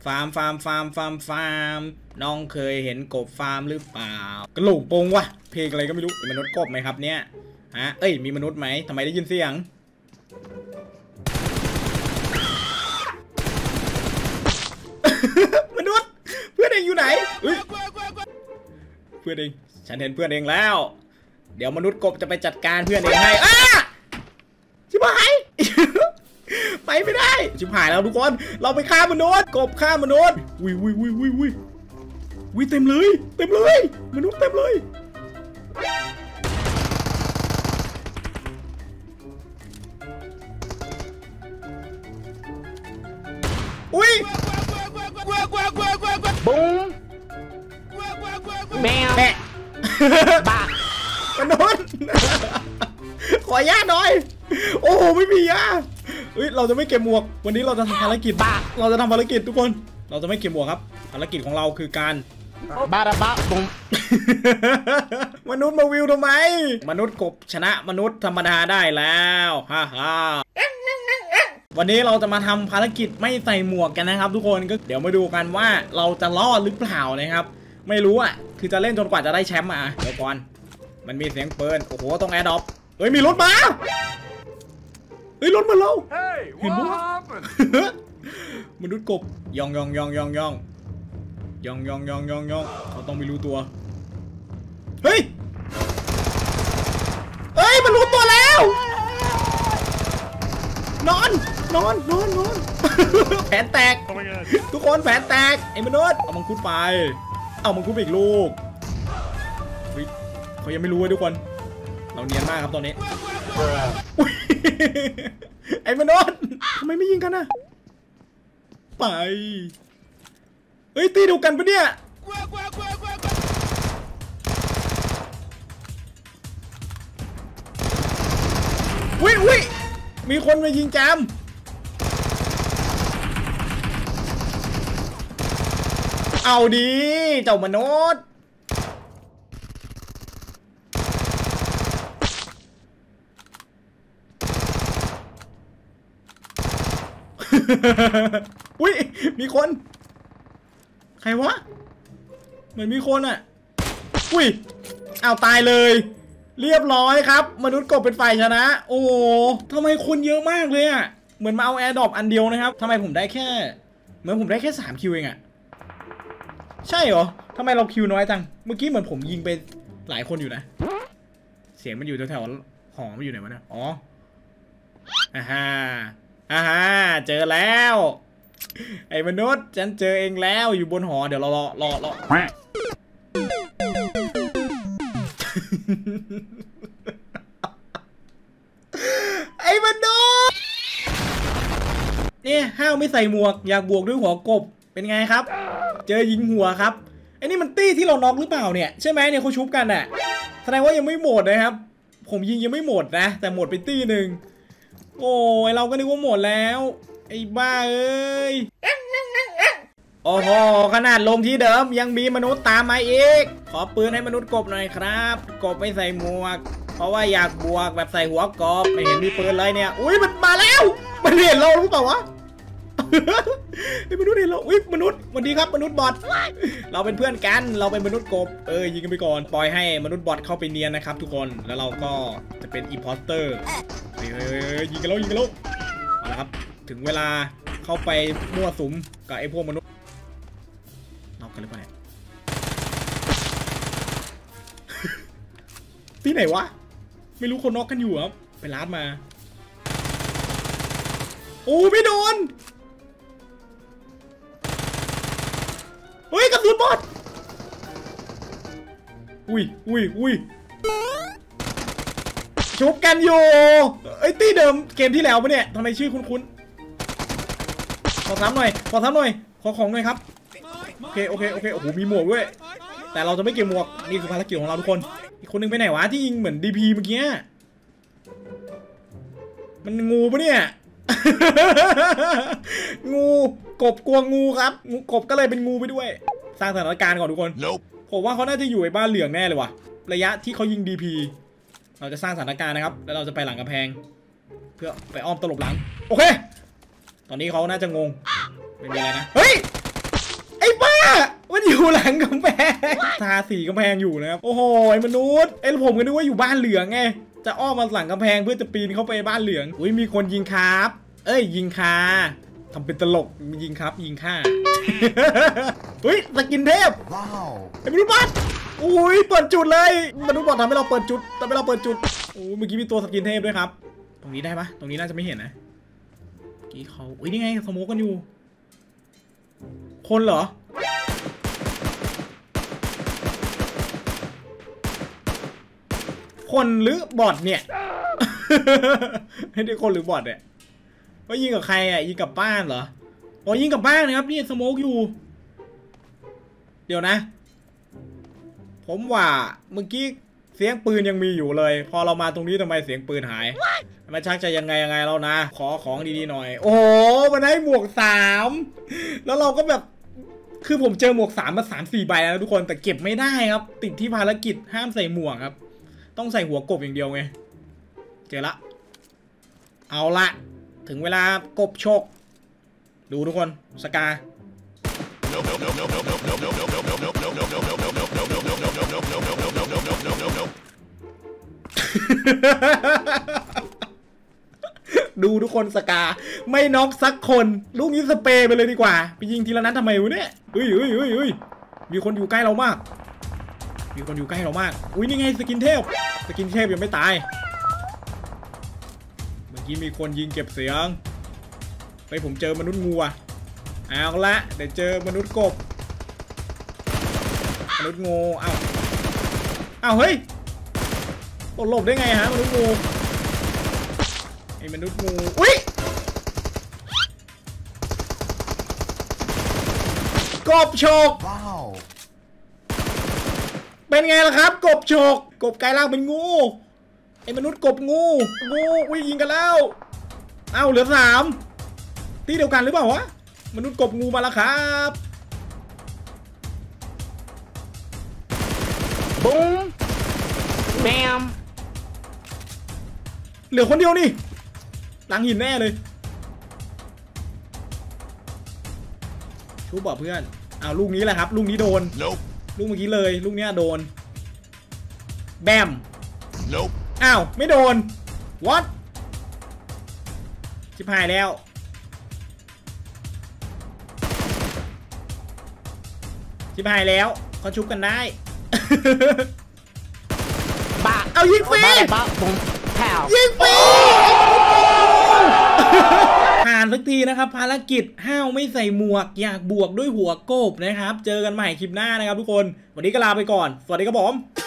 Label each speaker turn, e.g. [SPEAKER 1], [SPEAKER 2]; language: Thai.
[SPEAKER 1] ฟาร์มน้องเคยเห็นกบฟาร์มหรือเปล่ากระโหลกโปงวะเพลงอะไรก็ไม่รู้มีมนุษย์กบไหมครับเนี่ยฮะเอ้ยมีมนุษย์ไหมทำไมได้ยินเสียงมนุษย์เพื่อนเองอยู่ไหนเพื่อนเองฉันเห็นเพื่อนเองแล้วเดี๋ยวมนุษย์กบจะไปจัดการเพื่อนเองให้ชิบหายไปไม่ได้ชิบหายแล้วทุกคนเราไปฆ่ามนุษย์กบฆ่ามนุษย์วิเต็มเลยมนุษย์เต็มเลยอุ้ย
[SPEAKER 2] บุ้งแมวบ้าม
[SPEAKER 1] นุษย์ขอยาหน่อยโอ้โหไม่มียาเราจะไม่เก็บหมวกวันนี้เราจะทำภารกิจเราจะทำภารกิจทุกคนเราจะไม่เก็บหมวกครับภารกิจของเราคือการ
[SPEAKER 2] บาระบะบุ้ง
[SPEAKER 1] มนุษย์มาวิวทำไมมนุษย์กบชนะมนุษย์ธรรมดาได้แล้วฮ่าวันนี้เราจะมาทำภารกิจไม่ใส่หมวกกันนะครับทุกคนก็เดี๋ยวมาดูกันว่าเราจะรอดหรือเปล่านะครับไม่รู้อ่ะคือจะเล่นจนกว่าจะได้แชมป์มาเดี๋ยวก่อนมันมีเสียงปืนโอ้โหตรงแอร์ดรอปมีรถมารถมาเราเห็นมั้ยมนุษย์กบยองเขาต้องไม่รู้ตัวเฮ้ยมันรู้ตัวแล้วนอนแผนแตกทุกคนแผนแตกไอ้มนุษย์เอามังคุดไปเอามังคุดไปอีกลูกเขายังไม่รู้เลยทุกคนเราเนียนมากครับตอนนี้ไอ้มนุษย์ทำไมไม่ยิงกันนะไปตีเดียวกันปะเนี่ยวิมีคนมายิงจามเอาดีเจ้ามนุษย์มีคนใครวะเหมือนมีคนอ่ะเอาตายเลยเรียบร้อยครับมนุษย์กบเป็นฝ่ายชนะโอ้ทำไมคนเยอะมากเลยอ่ะเหมือนมาเอาแอร์ดรอปอันเดียวนะครับทำไมผมได้แค่3 คิวเองอ่ะใช่เหรอทำไมเราคิวน้อยจังเมื่อกี้เหมือนผมยิงไปหลายคนอยู่นะเสียงมันอยู่แถวๆหอมันอยู่ไหนวะเนี่ยอ๋อเจอแล้วไอ้มนุษย์ฉันเจอเองแล้วอยู่บนหอเดี๋ยวเรารอไอ้มนุษย์เนี่ยห้าวไม่ใส่หมวกอยากบวกด้วยหัวกบเป็นไงครับเจอยิงหัวครับไอ้นี่มันตี้ที่เราน็อกหรือเปล่าเนี่ยใช่ไหมเนี่ยเขาชุบกันอ่ะแสดงว่ายังไม่หมดนะครับผมยิงยังไม่หมดนะแต่หมดไปตี้หนึ่งโอ้ยเราก็นึกว่าหมดแล้วไอ้บ้าเอ้ยโอ้โหขนาดลงที่เดิมยังมีมนุษย์ตามมาอีกขอปืนให้มนุษย์กบหน่อยครับกบไม่ใส่หมวกเพราะว่าอยากบวกแบบใส่หัวกบไม่เห็นมีปืนเลยเนี่ยมันมาแล้วมันเห็นเราหรือเปล่าวะมนุษย์เห็นเรามนุษย์สวัสดีครับมนุษย์บอทเราเป็นเพื่อนกันเราเป็นมนุษย์กบยิงกันไปก่อนปล่อยให้มนุษย์บอทเข้าไปเนียนนะครับทุกคนแล้วเราก็จะเป็นอีพอสเตอร์ยิงกันแล้วเอาละครับถึงเวลาเข้าไปมั่วสุมกับไอ้พวกมนุษย์นอกกันหรือเปล่าเนี่ยที่ไหนวะไม่รู้คนนอกกันอยู่ครับไปลาดมาไม่โดนกระสุนบอดชุบกันอยู่ตี้เดิมเกมที่แล้วปะเนี่ยทำไมชื่อคุ้นขอซ้ำหน่อยขอของหน่อยครับโอเคโอ้โหมีหมวกด้วยแต่เราจะไม่เก็บหมวกนี่คือภารกิจของเราทุกคนอีกคนนึงไปไหนวะที่ยิงเหมือนดีพีเมื่อกี้มันงูปะเนี่ย งูกบกลัวงูครับงูกบก็เลยเป็นงูไปด้วยสร้างสถานการณ์ก่อนทุกคน ผมว่าเขาน่าจะอยู่ในบ้านเหลืองแน่เลยว่ะระยะที่เขายิงดีพีเราจะสร้างสถานการณ์นะครับแล้วเราจะไปหลังกำแพงเพื่อไปอ้อมตลบหลังโอเคตอนนี้เขาน่าจะงงไม่มีอะไรนะเฮ้ยมันอยู่หลังกำแพงทาสีกำแพงอยู่นะครับโอ้โหมนุษย์ผมก็นึกว่าอยู่บ้านเหลืองไงจะอ้อมมาหลังกำแพงเพื่อจะปีนเข้าไปบ้านเหลืองอุ้ยมีคนยิงครับยิงคาทำเป็นตลกยิงครับยิงฆ่าเฮ้ยสกินเทพว้าวมนุษย์บอทอุ้ยเปิดจุดเลยมนุษย์บอททำให้เราเปิดจุดโอ้เมื่อกี้มีตัวสกินเทพด้วยครับตรงนี้ได้ปะตรงนี้น่าจะไม่เห็นนะเมื่อกี้เขานี่ไงสโมกกันอยู่คนเหรอคนหรือบอทเนี่ยให้ได้คนหรือบอทเนี่ยว่ายิงกับใครยิงกับบ้านเหรอยิงกับบ้านนะครับนี่สโมกอยู่เดี๋ยวนะผมว่าเมื่อกี้เสียงปืนยังมีอยู่เลยพอเรามาตรงนี้ทำไมเสียงปืนหายมันชักจะยังไงแล้วนะขอของดีๆหน่อยโอ้โหมันได้หมวก3แล้วเราก็แบบคือผมเจอหมวก3มา3-4 ใบแล้วทุกคนแต่เก็บไม่ได้ครับติดที่ภารกิจห้ามใส่หมวกครับต้องใส่หัวกบอย่างเดียวไงเจอละเอาละถึงเวลากบโชคดูทุกคนสกาดูทุกคนสกาไม่น็อกสักคนลูกนี้สเปรย์ไปเลยดีกว่าไปยิงทีละนัดทำไมวะเนี่ยเฮ้ยมีคนอยู่ใกล้เรามากอุ้ยนี่ไงสกินเทพยังไม่ตายเมื่อกี้มีคนยิงเก็บเสียงไปผมเจอมนุษย์งูเอาละเดี๋ยวเจอมนุษย์กบมนุษย์งูเอาเฮ้ยหลบได้ไงฮะมนุษย์งูไอ้มนุษย์งูอุ้ยกบโฉกว้าวเป็นไงล่ะครับกบโฉกกบกลายร่างเป็นงูไอ้มนุษย์กบงูอุ้ยยิงกันแล้วเหลือ3ที่เดียวกันหรือเปล่าวะมนุษย์กบงูมาแล้วครับ
[SPEAKER 2] บุ้มแมม
[SPEAKER 1] เหลือคนเดียวนี่หลังหินแน่เลยชูบอกเพื่อนลูกนี้แหละครับลูกนี้โดน nope. ลูกเมื่อกี้เลยลูกนี้โดนแบม nope. ไม่โดน what ชิบหายแล้วเขาชุบกันได้
[SPEAKER 2] บ้า
[SPEAKER 1] ยิงฟรียิงฟรีผ่านสักทีนะครับภารกิจห้าวไม่ใส่หมวกอยากบวกด้วยหัวโกบนะครับเจอกันใหม่คลิปหน้านะครับทุกคนวันนี้ก็ลาไปก่อนสวัสดีครับผม